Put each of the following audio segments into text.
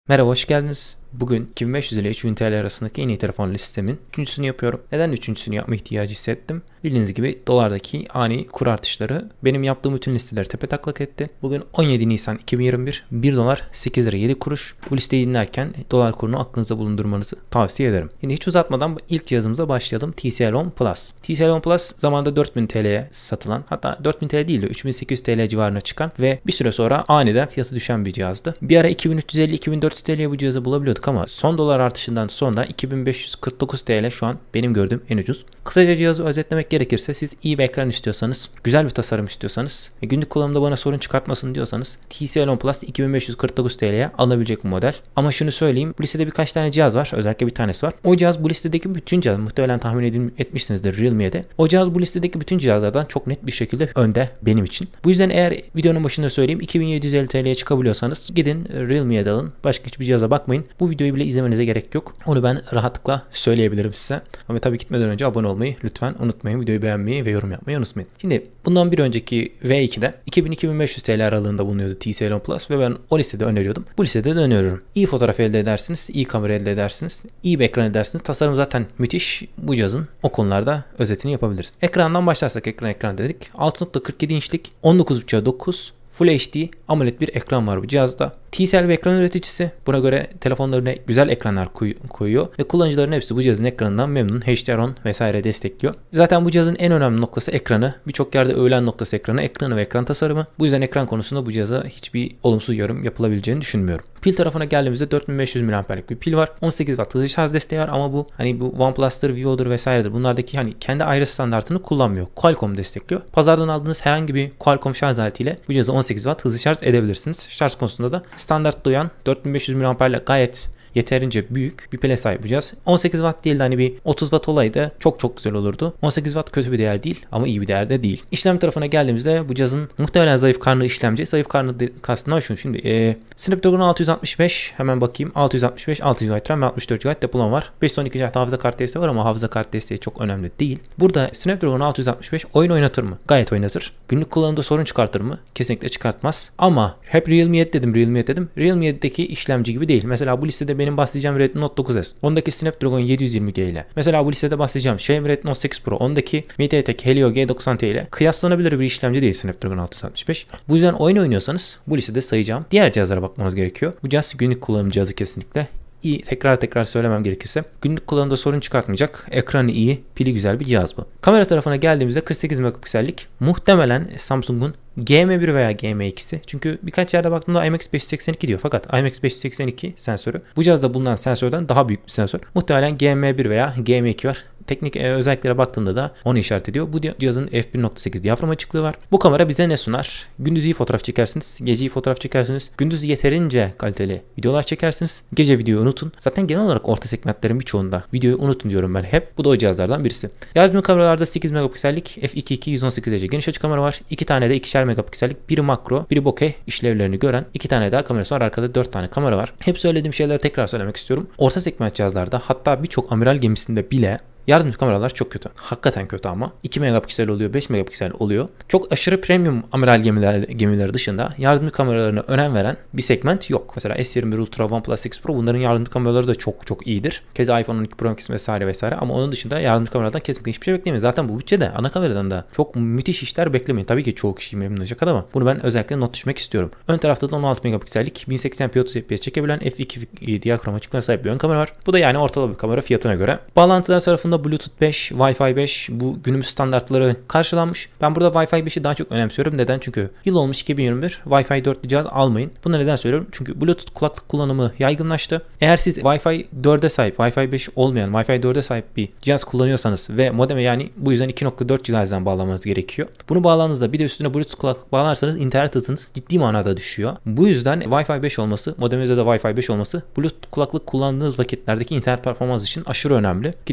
Merhaba, hoş geldiniz. Bugün 2500 ile 3000 TL arasındaki en iyi telefon listemin üçüncüsünü yapıyorum. Neden üçüncüsünü yapma ihtiyacı hissettim? Bildiğiniz gibi dolardaki ani kur artışları benim yaptığım bütün listeleri tepetaklak etti. Bugün 17 Nisan 2021, 1 dolar 8 lira 7 kuruş. Bu listeyi dinlerken dolar kurunu aklınızda bulundurmanızı tavsiye ederim. Şimdi hiç uzatmadan ilk yazımıza başlayalım. TCL On Plus. TCL On Plus zamanında 4000 TL'ye satılan, hatta 4000 TL değil de 3800 TL civarına çıkan ve bir süre sonra aniden fiyatı düşen bir cihazdı. Bir ara 2350-2400 TL'ye bu cihazı bulabiliyorduk ama son dolar artışından sonra 2549 TL şu an benim gördüğüm en ucuz. Kısaca cihazı özetlemek gerekirse, siz iyi bir ekran istiyorsanız, güzel bir tasarım istiyorsanız ve günlük kullanımda bana sorun çıkartmasın diyorsanız TCL On Plus 2549 TL'ye alabilecek bir model. Ama şunu söyleyeyim, bu listede birkaç tane cihaz var, özellikle bir tanesi var. O cihaz bu listedeki bütün cihaz, muhtemelen tahmin etmişsinizdir Realme'de. O cihaz bu listedeki bütün cihazlardan çok net bir şekilde önde benim için. Bu yüzden eğer videonun başında söyleyeyim, 2750 TL'ye çıkabiliyorsanız gidin Realme'ye alın. Başka hiçbir cihaza bakmayın. Bu videoyu bile izlemenize gerek yok. Onu ben rahatlıkla söyleyebilirim size. Ama tabii gitmeden önce abone olmayı lütfen unutmayın. Videoyu beğenmeyi ve yorum yapmayı unutmayın. Şimdi bundan bir önceki V2'de 2000-2500 TL aralığında bulunuyordu TCL On Plus ve ben o listede öneriyordum. Bu listede de öneriyorum. İyi fotoğraf elde edersiniz, iyi kamera elde edersiniz, iyi bir ekran edersiniz. Tasarım zaten müthiş. Bu cihazın o konularda özetini yapabiliriz. Ekrandan başlarsak, ekran dedik. 6.47 inçlik 19.5'a 9 Full HD AMOLED bir ekran var bu cihazda. TCL bir ekran üreticisi. Buna göre telefonlarına güzel ekranlar koyuyor ve kullanıcıların hepsi bu cihazın ekranından memnun. HDR10 vesaire destekliyor. Zaten bu cihazın en önemli noktası ekranı. Birçok yerde övülen noktası ekranı ve ekran tasarımı. Bu yüzden ekran konusunda bu cihaza hiçbir olumsuz yorum yapılabileceğini düşünmüyorum. Pil tarafına geldiğimizde 4500 mAh'lik bir pil var. 18 Watt hızlı şarj desteği var ama bu OnePlus'tır, Vivo'dur vesairedir. Bunlardaki kendi ayrı standartını kullanmıyor. Qualcomm destekliyor. Pazardan aldığınız herhangi bir Qualcomm şarj aletiyle bu cihazı 18 Watt hızlı şarj edebilirsiniz. Şarj konusunda da standart duyan 4500 mAh ile gayet yeterince büyük bir pile sahip bu cihaz. 18 Watt değil de bir 30 Watt olaydı çok güzel olurdu. 18 Watt kötü bir değer değil ama iyi bir değer de değil. İşlem tarafına geldiğimizde bu cihazın muhtemelen zayıf karnı işlemci. Zayıf karnı kastından şu. Şimdi Snapdragon 665, hemen bakayım. 665, 6 GB RAM ve 64 GB depolama var. 512 GB hafıza kart desteği var ama hafıza kart desteği çok önemli değil. Burada Snapdragon 665 oyun oynatır mı? Gayet oynatır. Günlük kullanımda sorun çıkartır mı? Kesinlikle çıkartmaz. Ama hep Realme 7 dedim. Realme 7'deki işlemci gibi değil. Mesela bu listede benim bahsedeceğim Redmi Note 9S. Ondaki Snapdragon 720G ile. Mesela bu listede bahsedeceğim Xiaomi Redmi Note 8 Pro. Ondaki MediaTek Helio G90T ile kıyaslanabilir bir işlemci değil Snapdragon 665. Bu yüzden oyun oynuyorsanız bu listede sayacağım diğer cihazlara bakmanız gerekiyor. Bu cihaz günlük kullanım cihazı kesinlikle. İyi, tekrar söylemem gerekirse günlük kullanımda sorun çıkartmayacak, ekranı iyi, pili güzel bir cihaz bu. Kamera tarafına geldiğimizde 48 megapiksellik, muhtemelen Samsung'un GM1 veya GM2'si. Çünkü birkaç yerde baktığımda IMX582 diyor, fakat IMX582 sensörü bu cihazda bulunan sensörden daha büyük bir sensör. Muhtemelen GM1 veya GM2 var. Teknik özelliklere baktığında da onu işaret ediyor. Bu cihazın f1.8 diyafram açıklığı var. Bu kamera bize ne sunar? Gündüz iyi fotoğraf çekersiniz, gece iyi fotoğraf çekersiniz. Gündüz yeterince kaliteli videolar çekersiniz. Gece videoyu unutun. Zaten genel olarak orta segmentlerin birçoğunda videoyu unutun diyorum ben hep. Bu da o cihazlardan birisi. Yardımcı kameralarda 8 megapiksellik f2.2 118 derece geniş açı kamera var. 2 tane de 2'şer megapiksellik, biri makro, biri bokeh işlevlerini gören 2 tane daha kamerası var. Arkada 4 tane kamera var. Hep söylediğim şeyleri tekrar söylemek istiyorum. Orta segment cihazlarda, hatta birçok amiral gemisinde bile yardımcı kameralar çok kötü. Hakikaten kötü ama. 2 megapiksel oluyor, 5 megapiksel oluyor. Çok aşırı premium amiral gemileri dışında yardımcı kameralarına önem veren bir segment yok. Mesela S21 Ultra, OnePlus 8 Pro, bunların yardımcı kameraları da çok iyidir. Keza iPhone 12 Pro Max vesaire ama onun dışında yardımcı kameralardan kesinlikle hiçbir şey beklemeyin. Zaten bu bütçede ana kameradan da çok müthiş işler beklemeyin. Tabii ki çoğu kişiyi memnun olacak ama bunu ben özellikle not düşmek istiyorum. Ön tarafta da 16 megapiksellik 1080p 30 fps çekebilen f2 diyafram açıklığına sahip bir ön kamera var. Bu da yani ortalama bir kamera fiyatına göre. Bağlantılar tarafında Bluetooth 5, Wi-Fi 5 bu günümüz standartları karşılanmış. Ben burada Wi-Fi 5'i daha çok önemsiyorum. Neden? Çünkü yıl olmuş 2021. Wi-Fi 4'lü cihaz almayın. Bunu neden söylüyorum? Çünkü Bluetooth kulaklık kullanımı yaygınlaştı. Eğer siz Wi-Fi 4'e sahip, Wi-Fi 5 olmayan, Wi-Fi 4'e sahip bir cihaz kullanıyorsanız ve modeme, yani bu yüzden 2.4 GHz'den bağlamanız gerekiyor. Bunu bağladığınızda bir de üstüne Bluetooth kulaklık bağlarsanız internet hızınız ciddi manada düşüyor. Bu yüzden Wi-Fi 5 olması, modeminizde de Wi-Fi 5 olması Bluetooth kulaklık kullandığınız vakitlerdeki internet performans için aşırı önemli. Ki dediğim gibi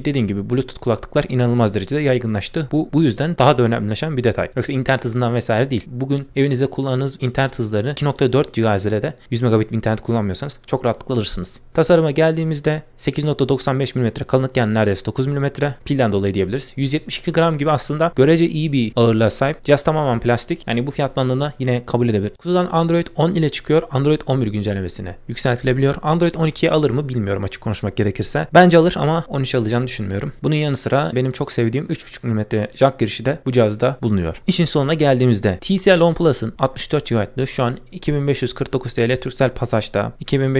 Bluetooth kulaklıklar inanılmaz derecede yaygınlaştı. Bu yüzden daha da önemlileşen bir detay. Yoksa internet hızından vesaire değil. Bugün evinizde kullandığınız internet hızları 2.4 GHz'de 100 megabit bir internet kullanmıyorsanız çok rahatlıkla alırsınız. Tasarıma geldiğimizde 8.95 mm kalınlık, yani neredeyse 9 mm, pilden dolayı diyebiliriz. 172 gram gibi aslında görece iyi bir ağırlığa sahip. Cihaz tamamen plastik. Yani bu fiyat bandında yine kabul edebilir. Kutudan Android 10 ile çıkıyor. Android 11 güncellemesine yükseltilebiliyor. Android 12'ye alır mı bilmiyorum, açık konuşmak gerekirse. Bence alır ama 13 alacağını düşünmüyorum. Bunun yanı sıra benim çok sevdiğim 3.5 mm jack girişi de bu cihazda bulunuyor. İşin sonuna geldiğimizde TCL OnePlus'ın 64 GB'lığı şu an 2549 TL Turkcell Passag'da,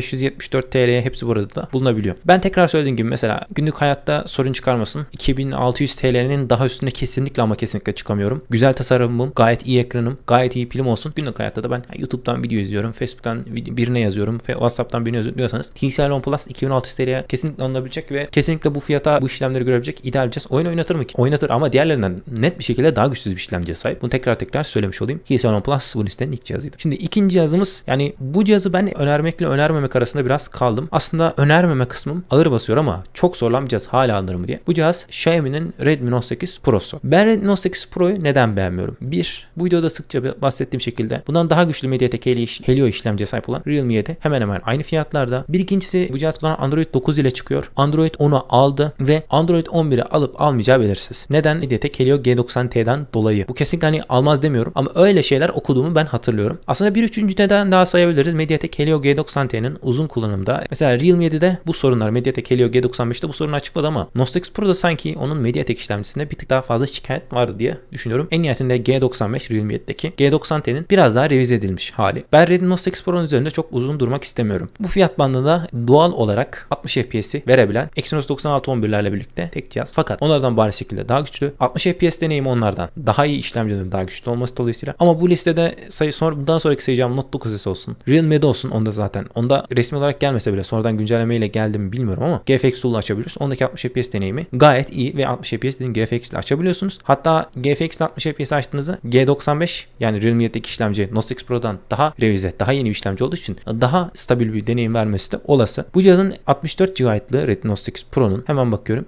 2574 TL'ye hepsi burada da bulunabiliyor. Ben tekrar söylediğim gibi mesela günlük hayatta sorun çıkarmasın. 2600 TL'nin daha üstüne kesinlikle ama kesinlikle çıkamıyorum. Güzel tasarımım, gayet iyi ekranım, gayet iyi pilim olsun. Günlük hayatta da ben YouTube'dan video izliyorum, Facebook'tan birine yazıyorum, WhatsApp'tan birine yazıyorum diyorsanız TCL OnePlus 2600 TL'ye kesinlikle alınabilecek ve kesinlikle bu fiyata bu işlemleri görebilecek ideal bir cihaz. Oyun oynatır mı ki? Oynatır ama diğerlerinden net bir şekilde daha güçsüz bir işlemciye sahip. Bunu tekrar söylemiş olayım. TCL OnePlus bu listenin ilk cihazıydı. Şimdi ikinci cihazımız, yani bu cihazı ben önermekle önermemek arasında biraz kaldım. Aslında önermeme kısmım ağır basıyor ama çok sorulan bir cihaz, hala alınır mı diye. Bu cihaz Xiaomi'nin Redmi Note 8 Pro'su. Ben Redmi Note 8 Pro'yu neden beğenmiyorum? Bir, bu videoda sıkça bahsettiğim şekilde bundan daha güçlü MediaTek Helio işlemciye sahip olan Realme 7 hemen hemen aynı fiyatlarda. Bir ikincisi, bu cihaz kullanan Android 9 ile çıkıyor. Android 10'u aldı ve Android 11'i alıp almayacağı belirsiz. Neden? MediaTek Helio G90T'den dolayı. Bu kesinlikle hani almaz demiyorum ama öyle şeyler okuduğumu ben hatırlıyorum. Aslında bir üçüncü neden daha sayabiliriz. MediaTek Helio G90T'nin uzun kullanımda. Mesela Realme 7'de bu sorunlar, MediaTek Helio G95'te bu sorunu açıkladı ama Note 8 Pro'da sanki onun MediaTek işlemcisinde bir tık daha fazla şikayet vardı diye düşünüyorum. En nihayetinde G95 Realme 7'deki G90T'nin biraz daha revize edilmiş hali. Ben Redmi Note 8 Pro'nun üzerinde çok uzun durmak istemiyorum. Bu fiyat bandında doğal olarak 60 FPS'i verebilen Exynos 9611'lerle birlikte tek cihaz. Fakat onlardan bariz şekilde daha güçlü. 60 FPS deneyimi onlardan daha iyi, işlemcilerin daha güçlü olması dolayısıyla. Ama bu listede bundan sonraki sayacağım Note 9S olsun, Realme 7 olsun, onda zaten. Onda resmi olarak gelmese bile sonradan güncellemeyle geldi mi bilmiyorum ama GFX Tool'la açabiliyoruz. Ondaki 60 FPS deneyimi gayet iyi ve 60 FPS dediğim GFX ile açabiliyorsunuz. Hatta GFX ile 60 FPS açtığınızda G95, yani Realme 7'deki işlemci Note 8 Pro'dan daha revize, daha yeni bir işlemci olduğu için daha stabil bir deneyim vermesi de olası. Bu cihazın 64 GB'lı Redmi Note 8 Pro'nun hemen bakıyorum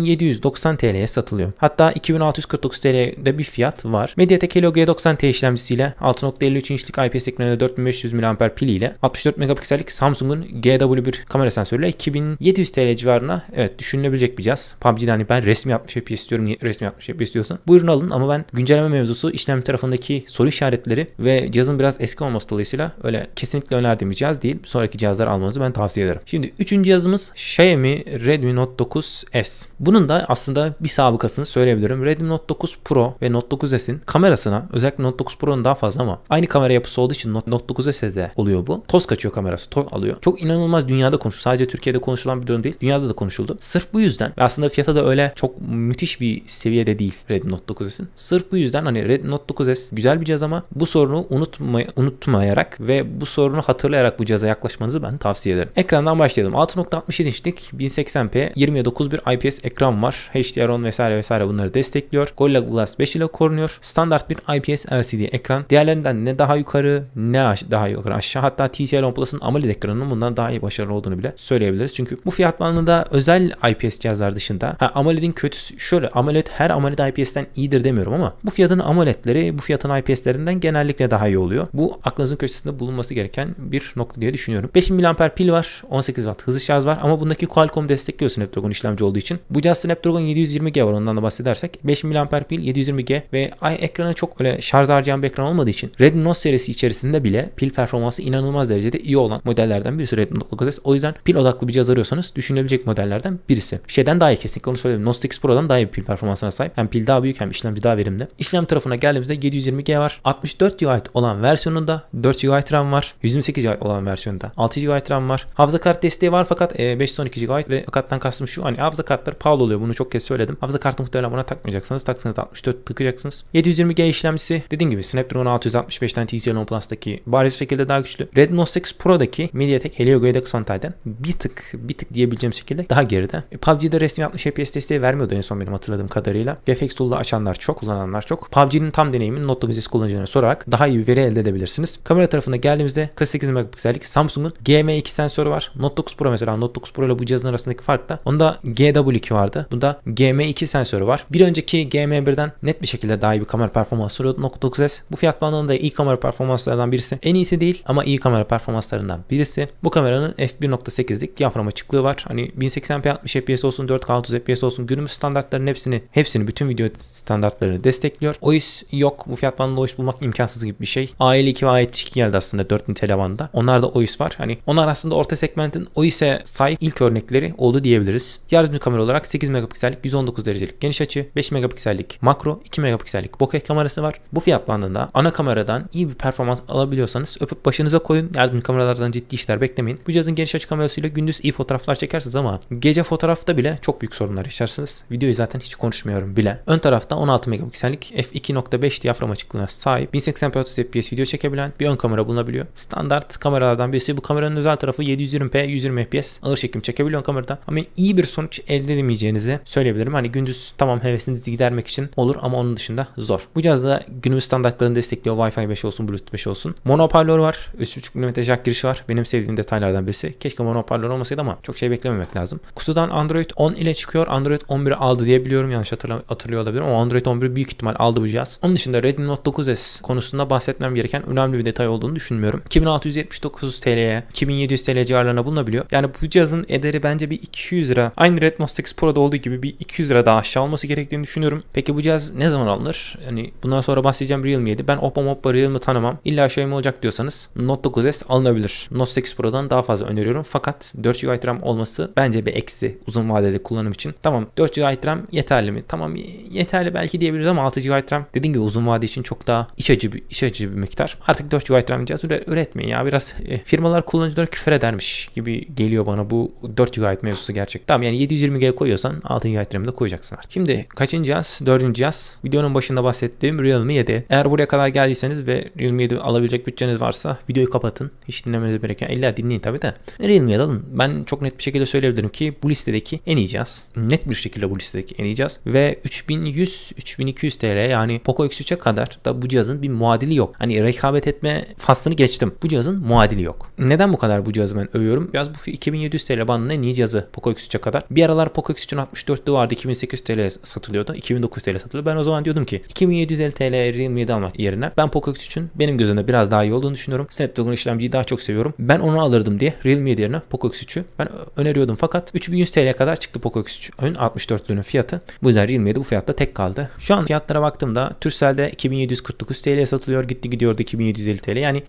2790 TL'ye satılıyor. Hatta 2649 TL'de bir fiyat var. MediaTek Helio G90T işlemcisiyle 6.53 inçlik IPS ekranıyla 4500 mAh piliyle 64 megapiksellik Samsung'un GW1 kamera sensörüyle 2700 TL civarına düşünülebilecek bir cihaz. PUBG'de hani ben resmi 60 FPS istiyorum, resmi 60 FPS istiyorsan buyurun alın ama ben güncelleme mevzusu, işlem tarafındaki soru işaretleri ve cihazın biraz eski olması dolayısıyla öyle kesinlikle önerdiğim bir cihaz değil. Sonraki cihazlar almanızı ben tavsiye ederim. Şimdi üçüncü cihazımız Xiaomi Redmi Note 9S. Bunun da aslında bir sabıkasını söyleyebilirim. Redmi Note 9 Pro ve Note 9S'in kamerasına, özellikle Note 9 Pro'nun daha fazla ama aynı kamera yapısı olduğu için Note 9S'de oluyor bu. Toz kaçıyor kamerası, toz alıyor. Çok inanılmaz dünyada konuşuldu. Sadece Türkiye'de konuşulan bir durum değil. Dünyada da konuşuldu. Sırf bu yüzden ve aslında fiyatı da öyle çok müthiş bir seviyede değil Redmi Note 9S'in. Sırf bu yüzden hani Redmi Note 9S güzel bir cihaz ama bu sorunu unutmayarak ve bu sorunu hatırlayarak bu cihaza yaklaşmanızı ben tavsiye ederim. Ekrandan başlayalım. 6.67 inçlik 1080p 20.9 bir IPS ekran var. HDR10 vesaire bunları destekliyor. Gorilla Glass 5 ile korunuyor. Standart bir IPS LCD ekran. Diğerlerinden ne daha yukarı ne daha yukarı aşağı, hatta TCL OnePlus'ın AMOLED ekranının bundan daha iyi başarılı olduğunu bile söyleyebiliriz. Çünkü bu fiyat bandında özel IPS cihazlar dışında AMOLED'in kötüsü şöyle, her AMOLED IPS'ten iyidir demiyorum ama bu fiyatın AMOLED'leri bu fiyatın IPS'lerinden genellikle daha iyi oluyor. Bu aklınızın köşesinde bulunması gereken bir nokta diye düşünüyorum. 5000 mAh pil var, 18 Watt hızlı şarj var ama bundaki Qualcomm destekliyor Snapdragon işlemci olduğu için. Bu cihaz Snapdragon 720G var, ondan da bahsedersek. 5000 mAh pil, 720G ve ekranı çok öyle şarj harcayan bir ekran olmadığı için Redmi Note serisi içerisinde bile pil performansı inanılmaz derecede iyi olan modellerden birisi Redmi Note 9S. O yüzden pil odaklı bir cihaz arıyorsanız düşünülebilecek modellerden birisi. Şeyden daha iyi, kesinlikle onu söyleyeyim. Note 8 Pro'dan daha iyi bir pil performansına sahip. Hem pil daha büyük hem işlemci daha verimli. İşlem tarafına geldiğimizde 720G var. 64 GB olan versiyonunda 4 GB RAM var. 128 GB olan versiyonunda 6 GB RAM var. Hafıza kart desteği var fakat 512 GB ve fakattan kastım şu, hani hafıza kartları pahalı oluyor. Bunu çok kez söyledim. Hafıza kartı muhtemelen buna takmayacaksınız. Taksanız 64 tıkacaksınız. 720G işlemcisi dediğim gibi Snapdragon 665'ten TCL OnePlus'taki bariz şekilde daha güçlü. Redmi Note 8 Pro'daki MediaTek Helio G90T'den bir tık diyebileceğim şekilde daha geride. PUBG'de resmi 60 FPS desteği vermiyordu en son benim hatırladığım kadarıyla. GFX Tool'da açanlar çok, kullananlar çok. PUBG'nin tam deneyimini Note 9S kullanıcılarına sorarak daha iyi bir veri elde edebilirsiniz. Kamera tarafına geldiğimizde 48 megapiksellik Samsung'un GM2 sensörü var. Note 9 Pro mesela, Note 9 Pro ile bu cihazın arasındaki fark da onda GW2 M2 vardı. Bunda GM2 sensörü var. Bir önceki GM1'den net bir şekilde daha iyi bir kamera performansı sunuyordu Note 9S. Bu fiyat bandında iyi kamera performanslarından birisi. En iyisi değil ama iyi kamera performanslarından birisi. Bu kameranın f1.8'lik diyafram açıklığı var. Hani 1080p 60 fps olsun, 4K 30 fps olsun, günümüz standartların hepsini bütün video standartlarını destekliyor. OIS yok. Bu fiyat bandında OIS bulmak imkansız gibi bir şey. A52 ve A72 geldi aslında 4000 TL bandında. Onlarda OIS var. Hani onlar aslında orta segmentin OIS'e sahip ilk örnekleri oldu diyebiliriz. Yardımcı kamera olarak 8 megapiksellik 119 derecelik geniş açı, 5 megapiksellik makro, 2 megapiksellik bokeh kamerası var. Bu fiyat bandında ana kameradan iyi bir performans alabiliyorsanız öpüp başınıza koyun. Yardımcı kameralardan ciddi işler beklemeyin. Bu cihazın geniş açı kamerasıyla gündüz iyi fotoğraflar çekersiniz ama gece fotoğrafta bile çok büyük sorunlar yaşarsınız. Videoyu zaten hiç konuşmuyorum bile. Ön tarafta 16 megapiksellik f2.5 diyafram açıklığına sahip 1080p 30 fps video çekebilen bir ön kamera bulunabiliyor. Standart kameralardan birisi. Bu kameranın özel tarafı 720p 120 fps ağır çekim çekebiliyor kameradan. Ama iyi bir sonuç elde edemeyeceğinizi söyleyebilirim. Hani gündüz tamam hevesinizi gidermek için olur ama onun dışında zor. Bu cihazda günümüz standartlarını destekliyor. Wi-Fi 5 olsun, Bluetooth 5 olsun. Mono hoparlör var. 3.5 mm jack girişi var. Benim sevdiğim detaylardan birisi. Keşke mono hoparlör olmasaydı ama çok şey beklememek lazım. Kutudan Android 10 ile çıkıyor. Android 11'i aldı diye biliyorum. Yanlış hatırlıyor olabilirim ama Android 11 büyük ihtimal aldı bu cihaz. Onun dışında Redmi Note 9S konusunda bahsetmem gereken önemli bir detay olduğunu düşünmüyorum. 2679 TL'ye 2700 TL civarlarına bulunabiliyor. Yani bu cihazın ederi bence bir 200 lira. Aynı Redmi Note 8 Pro'da olduğu gibi bir 200 lira daha aşağı olması gerektiğini düşünüyorum. Peki bu cihaz ne zaman alınır? Yani bundan sonra bahsedeceğim Realme 7. Ben Oppo Realme tanımam. İlla Xiaomi olacak diyorsanız Note 9S alınabilir. Note 8 Pro'dan daha fazla öneriyorum. Fakat 4 GB RAM olması bence bir eksi uzun vadeli kullanım için. Tamam 4 GB RAM yeterli mi? Tamam yeterli belki diyebiliriz ama 6 GB RAM dediğim gibi uzun vade için çok daha iç açıcı bir miktar. Artık 4 GB RAM cihaz üretmeyin ya. Biraz firmalar kullanıcılara küfür edermiş gibi geliyor bana bu 4 GB mevzusu gerçekten. Tamam yani 720G koyuyorsan 6 GB RAM'de koyacaksın artık. Şimdi kaçıncı cihaz? 4. cihaz. Videonun başında bahsettiğim Realme 7. Eğer buraya kadar geldiyseniz ve Realme 7 alabilecek bütçeniz varsa videoyu kapatın. Hiç dinlemenize gereken. İlla dinleyin tabi de. Realme 7 alın. Ben çok net bir şekilde söyleyebilirim ki bu listedeki en iyi cihaz. Net bir şekilde bu listedeki en iyi cihaz. Ve 3100-3200 TL yani Poco X3'e kadar da bu cihazın bir muadili yok. Hani rekabet etme faslını geçtim. Bu cihazın muadili yok. Neden bu kadar bu cihazı ben övüyorum? Cihaz bu 2700 TL bandında en iyi cihazı Poco X3'e kadar. Bir aralar Poco X3'ün 64'lü vardı. 2800 TL satılıyordu. 2009 TL satılıyordu. Ben o zaman diyordum ki 2750 TL Realme 7 almak yerine ben Poco X3'ün benim gözümde biraz daha iyi olduğunu düşünüyorum. Snapdragon işlemciyi daha çok seviyorum. Ben onu alırdım diye Realme 7 yerine Poco X3'ü ben öneriyordum. Fakat 3100 TL'ye kadar çıktı Poco X3'ün 64'lünün fiyatı. Bu yüzden Realme 7 bu fiyatta tek kaldı. Şu an fiyatlara baktığımda Turkcell'de 2749 TL'ye satılıyor. Gitti gidiyordu 2750 TL. Yani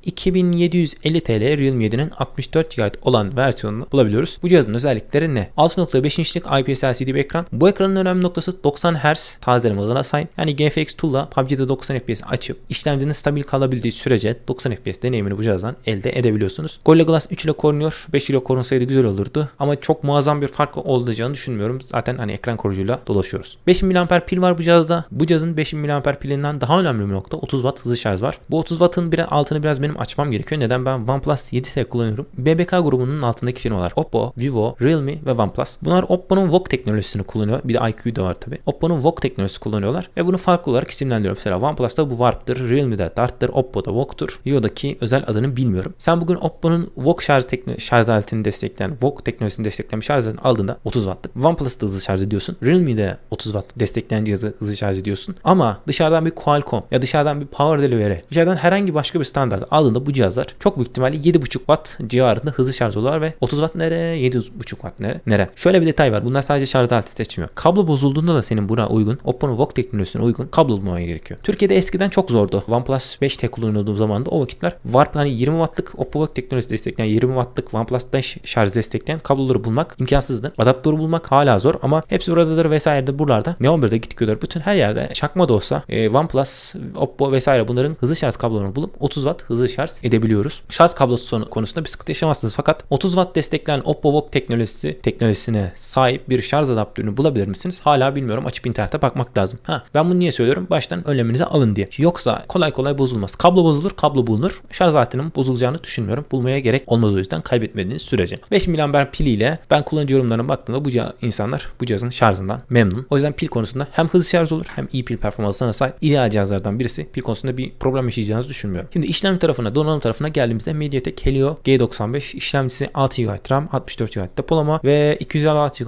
2750 TL Realme 7'nin 64 GB olan versiyonunu bulabiliyoruz. Bu cihazın özellikleri ne? 6.5 inçlik IPS LCD bir ekran. Bu ekranın önemli noktası 90 Hz tazeleme hızına sahip. Yani GFX Tool'la PUBG'de 90 FPS açıp işlemcinin stabil kalabildiği sürece 90 FPS deneyimini bu cihazdan elde edebiliyorsunuz. Gorilla Glass 3 ile korunuyor. 5 ile korunsaydı güzel olurdu. Ama çok muazzam bir fark olacağını düşünmüyorum. Zaten hani ekran koruyucuyla dolaşıyoruz. 5000 mAh pil var bu cihazda. Bu cihazın 5000 mAh pilinden daha önemli bir nokta 30 Watt hızlı şarj var. Bu 30 Watt'ın altını biraz benim açmam gerekiyor. Neden? Ben OnePlus 7S kullanıyorum. BBK grubunun altındaki firmalar Oppo, Vivo, Realme ve OnePlus. Bunlar Oppo'nun VOOC teknolojisini kullanıyor. Bir de IQ da var tabi. Oppo'nun VOOC teknolojisi kullanıyorlar ve bunu farklı olarak isimlendiriyor. Mesela OnePlus'ta bu Warp'tır, Realme'de Dart'tır, Oppo'da VOOC'tur. Vivo'daki özel adını bilmiyorum. Sen bugün Oppo'nun VOOC şarj aletini destekleyen, VOOC teknolojisini destekleyen bir şarj aletini aldığında 30 Watt'lık. OnePlus'ta hızlı şarj ediyorsun. Realme'de 30 Watt destekleyen cihazı hızlı şarj ediyorsun. Ama dışarıdan bir Qualcomm ya dışarıdan bir Power Delivery, dışarıdan herhangi başka bir standart aldığında bu cihazlar çok büyük ihtimalle 7.5 Watt civarında hızlı şarj oluyorlar ve 30 Watt nere? 7.5 Watt nere? Şöyle bir detay var. Bunlar sadece şarj aleti seçmiyor. Kablo bozulduğunda da senin buna uygun, Oppo'nun VOOC teknolojisine uygun kablo bulmaya gerekiyor. Türkiye'de eskiden çok zordu. OnePlus 5T kullanıyordum zamanında o vakitler Warp hani 20 Watt'lık Oppo VOOC teknolojisi destekleyen 20 Watt'lık OnePlus 5 şarj destekleyen kabloları bulmak imkansızdı. Adaptörü bulmak hala zor ama hepsi buradadır vesaire buralarda. Ne11'de gidiyorlar. Bütün her yerde çakma da olsa OnePlus, Oppo vesaire bunların hızlı şarj kablolarını bulup 30 Watt hızlı şarj edebiliyoruz. Şarj kablosu konusunda bir sıkıntı yaşamazsınız. Fakat 30 Watt destekleyen Oppo VOOC teknolojisine sahip bir şarj adaptörünü bulabilir misiniz? Hala bilmiyorum. Açıp internete bakmak lazım. Ben bunu niye söylüyorum? Baştan önleminizi alın diye. Yoksa kolay kolay bozulmaz. Kablo bozulur, kablo bulunur. Şarj aletinin bozulacağını düşünmüyorum. Bulmaya gerek olmaz o yüzden kaybetmediğiniz sürece. 5000 mAh piliyle ben kullanıcı yorumlarına baktığımda insanlar bu cihazın şarjından memnun. O yüzden pil konusunda hem hızlı şarj olur hem iyi pil performansına sahip ideal cihazlardan birisi. Pil konusunda bir problem yaşayacağınızı düşünmüyorum. Şimdi işlem tarafına, donanım tarafına geldiğimizde MediaTek Helio G95 işlemcisi 6 GB RAM, 64 GB depolama ve 256 GB hafıza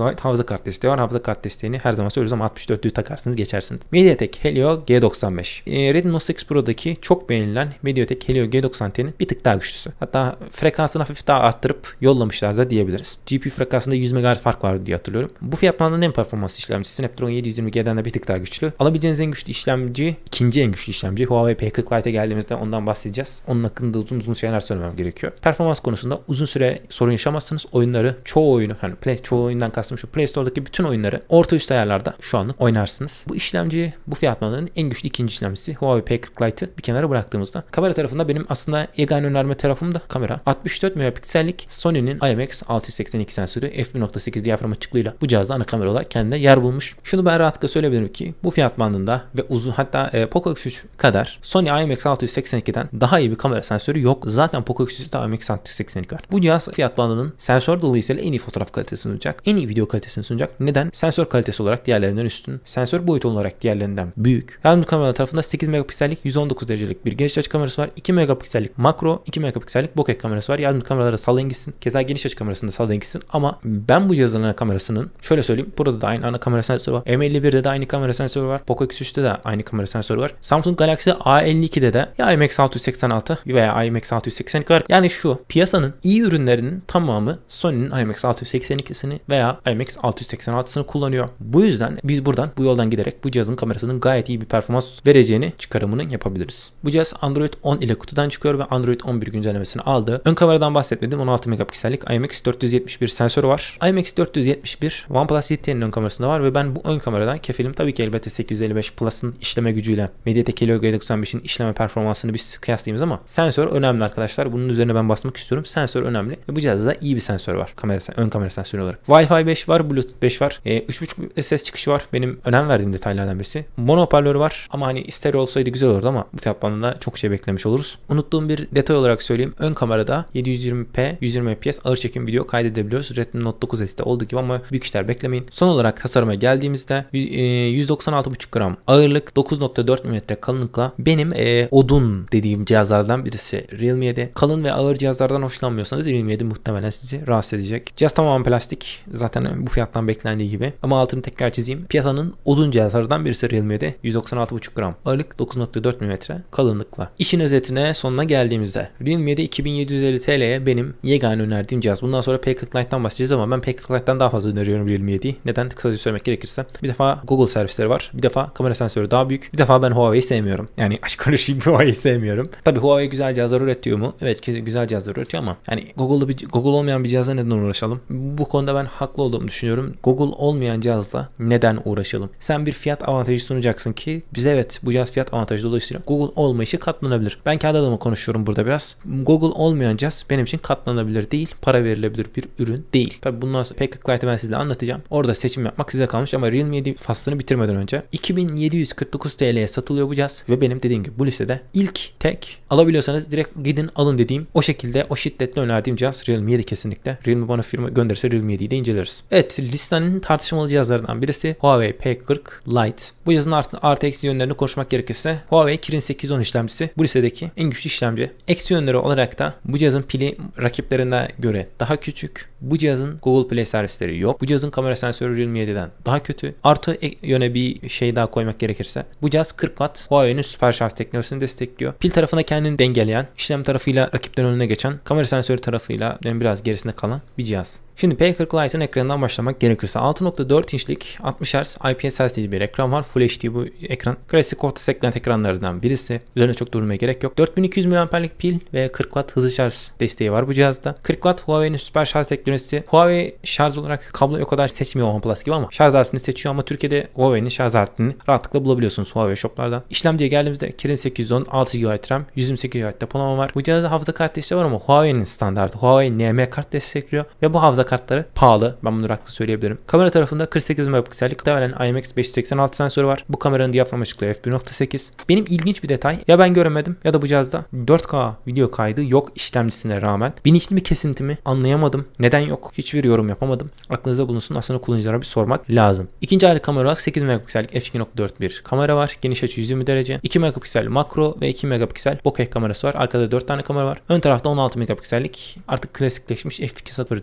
hafıza kart desteği var. Hafıza kart desteğini her zaman söylüyoruz ama 64'lüğü takarsınız geçersiniz. MediaTek Helio G95. Redmi Note 8 Pro'daki çok beğenilen MediaTek Helio G90T'nin bir tık daha güçlüsü. Hatta frekansını hafif daha arttırıp yollamışlar da diyebiliriz. GPU frekansında 100 MHz fark vardı diye hatırlıyorum. Bu fiyat bandında en performanslı işlemci Snapdragon 720G'den de bir tık daha güçlü. Alabileceğiniz en güçlü işlemci, ikinci en güçlü işlemci Huawei P40 Lite'e geldiğimizde ondan bahsedeceğiz. Onun hakkında uzun şeyler söylemem gerekiyor. Performans konusunda uzun süre sorun yaşamazsınız. Oyunları, çoğu oyunu, çoğu oyundan kastım şu, Play Store'daki bütün oyunları orta üst ayarlarda şu anlık oynarsınız. Bu işlemci, bu fiyat bandının en güçlü ikinci işlemcisi Huawei P40 Lite'ı bir kenara bıraktığımızda kamera tarafında benim aslında yegane önerme tarafım da kamera. 64 megapiksellik Sony'nin IMX682 sensörü f1.8 diyafram açıklığıyla bu cihazda ana kamera olarak kendine yer bulmuş. Şunu ben rahatlıkla söyleyebilirim ki bu fiyat bandında ve uzun, hatta Poco X3 kadar Sony IMX682'den daha iyi bir kamera sensörü yok. Zaten Poco X3'te IMX682 var. Bu cihaz fiyat bandının sensör dolayısıyla en iyi fotoğraf kalitesini sunacak. En iyi video kalitesini sunacak. Neden? Sensör kalitesi olarak diğerlerinden üstün. Sensör boyutu olarak diğerlerinden büyük. Yardımcı kamera tarafında 8 megapiksellik 119 derecelik bir geniş açı kamerası var. 2 megapiksellik makro, 2 megapiksellik bokeh kamerası var. Yardımcı kameralara sallayın gitsin. Keza geniş açı kamerasında sallayın gitsin. Ama ben bu cihazın ana kamerasının şöyle söyleyeyim. Burada da aynı ana kamera sensörü var. M51'de de aynı kamera sensörü var. Poco X3'te de aynı kamera sensörü var. Samsung Galaxy A52'de de ya IMX686 veya IMX682 var. Yani şu piyasanın iyi ürünlerinin tamamı Sony'nin IMX682'sini veya IMX686'sını kullanıyor. Bu yüzden biz buradan bu yoldan giderek bu cihazın kamerasının gayet iyi bir performans vereceğini çıkarımını yapabiliriz. Bu cihaz Android 10 ile kutudan çıkıyor ve Android 11 güncellemesini aldı. Ön kameradan bahsetmedim. 16 megapiksellik IMX471 sensörü var. IMX471 OnePlus 7T'nin ön kamerasında var ve ben bu ön kameradan kefilim. Tabii ki elbette 855 Plus'ın işleme gücüyle MediaTek Helio G95'in işleme performansını biz kıyaslayayım ama sensör önemli arkadaşlar. Bunun üzerine ben basmak istiyorum. Sensör önemli ve bu cihazda da iyi bir sensör var. Ön kamera sensörü olarak. Wi-Fi 5 var, Bluetooth 5 var. 3.5 ses çıkışı var. Benim önem verdiğim detaylardan birisi. Mono hoparlörü var ama hani stereo olsaydı güzel olurdu ama bu fiyat bandında çok şey beklemiş oluruz. Unuttuğum bir detay olarak söyleyeyim. Ön kamerada 720p 120 fps ağır çekim video kaydedebiliyoruz. Redmi Note 9S'te olduğu gibi ama büyük işler beklemeyin. Son olarak tasarıma geldiğimizde 196,5 gram ağırlık, 9.4 mm kalınlıkla benim odun dediğim cihazlardan birisi Realme 7. Kalın ve ağır cihazlardan hoşlanmıyorsanız Realme 7 muhtemelen sizi rahatsız edecek. Cihaz tamamen plastik. Zaten bu fiyattan beklendiği gibi. Ama altını tekrar çizeyim. Piyasanın odun cihazlardan birisi Realme 7. 196,5 gram ağırlık, 9.4 mm kalınlıkla. İşin özetine sonuna geldiğimizde Realme 7 2750 TL'ye benim yegane önerdiğim cihaz. Bundan sonra P40 Lite'dan bahsedeceğiz ama ben P40 Lite'dan daha fazla öneriyorum Realme 7'yi. Neden? Kısaca söylemek gerekirse. Bir defa Google servisleri var. Bir defa kamera sensörü daha büyük. Bir defa ben Huawei'yi sevmiyorum. Yani açık konuşayım, Huawei'yi sevmiyorum. Tabii Huawei güzel cihazlar üretiyor mu? Evet, güzel cihazlar üretiyor ama yani Google olmayan bir cihazla neden uğraşalım? Bu konuda ben haklı olduğumu düşünüyorum. Google olmayan cihazla neden uğraşalım? Sen bir fiyat avantajı sunacaksın ki bize evet bu cihaz fiyat avantajı dolayısıyla Google olmayışı katlanabilir. Ben kendi adıma konuşuyorum burada biraz. Google olmayan cihaz benim için katlanabilir değil, para verilebilir bir ürün değil. Tabii bundan sonra P40 Lite'ı ben size anlatacağım. Orada seçim yapmak size kalmış ama Realme 7 faslını bitirmeden önce 2749 TL'ye satılıyor bu cihaz ve benim dediğim gibi bu listede ilk tek alabiliyorsanız direkt gidin alın dediğim o şekilde o şiddetle önerdiğim cihaz Realme 7 kesinlikle. Realme bana firma gönderirse Realme 7'yi de inceleriz. Evet, listenin tartışmalı cihazlarından birisi Huawei P40 Lite. Bu cihazın artı eksi yönlerini konuşmak gerekirse Huawei Kirin 810 işlemcisi bu listedeki en güçlü işlemci. Eksi yönleri olarak da bu cihazın pili rakiplerine göre daha küçük. Bu cihazın Google Play servisleri yok. Bu cihazın kamera sensörü Realme 7'den daha kötü. Artı yöne bir şey daha koymak gerekirse bu cihaz 40 Watt Huawei'nin süper şarj teknolojisini destekliyor. Pil tarafına kendini dengeleyen, işlem tarafıyla rakiplerin önüne geçen, kamera sensörü tarafıyla biraz gerisinde kalan bir cihaz. Şimdi P40 Lite'ın ekranından başlamak gerekirse 6.4 inçlik 60 Hz IPS LCD bir ekran var. Full HD bu ekran. Klasik orta segment ekranlarından birisi. Üzerine çok durmaya gerek yok. 4200 mAh'lik pil ve 40 Watt hızlı şarj desteği var bu cihazda. 40 Watt Huawei'nin süper şarj teknolojisi. Huawei şarj olarak kabloyu o kadar seçmiyor OnePlus gibi ama şarj aletini seçiyor ama Türkiye'de Huawei'nin şarj aletini rahatlıkla bulabiliyorsunuz Huawei shoplardan. İşlemciye geldiğimizde Kirin 810 6 GB RAM, 128 GB depolama var. Bu cihazda hafıza kart desteği var ama Huawei'nin standartı. Huawei NM kart destekliyor ve bu hafıza kartları pahalı. Ben bunu rahatlıkla söyleyebilirim. Kamera tarafında 48 megapiksellik muhtemelen IMX586 sensörü var. Bu kameranın diyafram açıklığı f1.8. Benim ilginç bir detay. Ya ben göremedim ya da bu cihazda 4K video kaydı yok işlemcisine rağmen. Bilinçli bir kesinti mi anlayamadım. Neden yok? Hiçbir yorum yapamadım. Aklınızda bulunsun. Aslında kullanıcılara bir sormak lazım. İkinci ayrı kamera olarak 8 megapiksellik f2.4 bir kamera var. Geniş açı 120 derece. 2 megapiksel makro ve 2 megapiksel bokeh kamerası var. Arkada 4 tane kamera var. Ön tarafta 16 megapiksellik artık klasikleşmiş f2.0 diyafram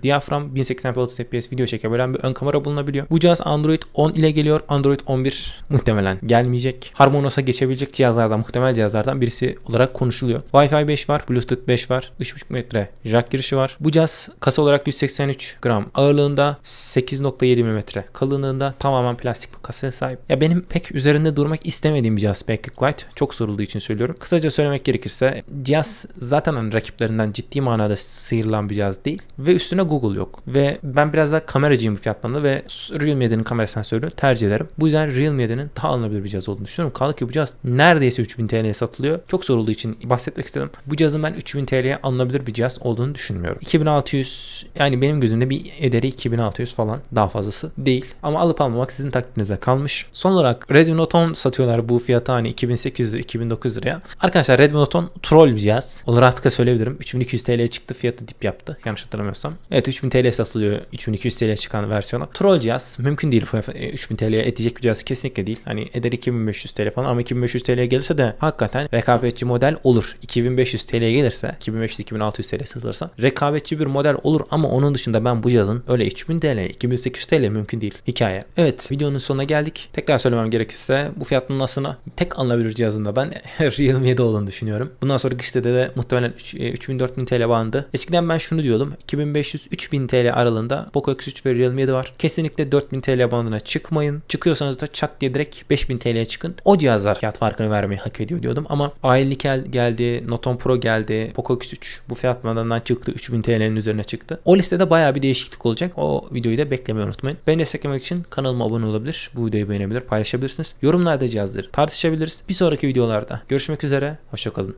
1080p 30 fps video çekebilen bir ön kamera bulunabiliyor. Bu cihaz Android 10 ile geliyor. Android 11 muhtemelen gelmeyecek. HarmonyOS'a geçebilecek cihazlardan, muhtemel cihazlardan birisi olarak konuşuluyor. Wi-Fi 5 var, Bluetooth 5 var, 3.5 metre jack girişi var. Bu cihaz kasa olarak 183 gram ağırlığında, 8.7 mm kalınlığında, tamamen plastik bir kasaya sahip. Ya benim pek üzerinde durmak istemediğim bir cihaz Backlight Lite. Çok sorulduğu için söylüyorum. Kısaca söylemek gerekirse cihaz zaten hani rakiplerinden ciddi manada sıyrılan bir cihaz değil ve üstüne Google yok. Ve ben biraz daha kameracıyım bu fiyatlarında ve Realme 7'nin kamera sensörünü tercih ederim. Bu yüzden Realme 7'nin daha alınabilir bir cihaz olduğunu düşünüyorum. Kaldı ki bu cihaz neredeyse 3000 TL'ye satılıyor. Çok sorulduğu için bahsetmek istedim. Bu cihazın ben 3000 TL'ye alınabilir bir cihaz olduğunu düşünmüyorum. 2600, yani benim gözümde bir ederi 2600 falan, daha fazlası değil. Ama alıp almamak sizin takdirinize kalmış. Son olarak Redmi Note 10 satıyorlar bu fiyata, hani 2800-2900 liraya. Arkadaşlar Redmi Note 10 troll bir cihaz. Onu rahatlıkla söyleyebilirim. 3200 TL'ye çıktı, fiyatı dip yaptı. Yanlış hatırlamıyorsam. Evet, 3000 TL'ye satılıyor 3200 TL'ye çıkan versiyonu. Troll cihaz. Mümkün değil 3000 TL'ye edecek bir cihaz kesinlikle değil. Hani eder 2500 TL falan, ama 2500 TL'ye gelirse de hakikaten rekabetçi model olur. 2500 TL'ye gelirse, 2500-2600 TL satılırsa rekabetçi bir model olur, ama onun dışında ben bu cihazın öyle 3000 TL, 2800 TL mümkün değil. Hikaye. Evet, videonun sonuna geldik. Tekrar söylemem gerekirse bu fiyatın aslında tek alınabilir cihazında ben Realme 7 olduğunu düşünüyorum. Bundan sonra listede de muhtemelen 3000-4000 TL bandı. Eskiden ben şunu diyordum. 2500-3000 TL aralığında Poco X3 ve Realme 7 var. Kesinlikle 4000 TL bandına çıkmayın. Çıkıyorsanız da çat diye direkt 5000 TL'ye çıkın. O cihazlar fiyat farkını vermeyi hak ediyor diyordum, ama A50 geldi, Note 10 Pro geldi, Poco X3 bu fiyat bandından çıktı, 3000 TL'nin üzerine çıktı. O listede bayağı bir değişiklik olacak. O videoyu da beklemeyi unutmayın. Beni desteklemek için kanalıma abone olabilir, bu videoyu beğenebilir, paylaşabilirsiniz. Yorumlarda cihazları tartışabiliriz. Bir sonraki videolarda görüşmek üzere. Hoşça kalın.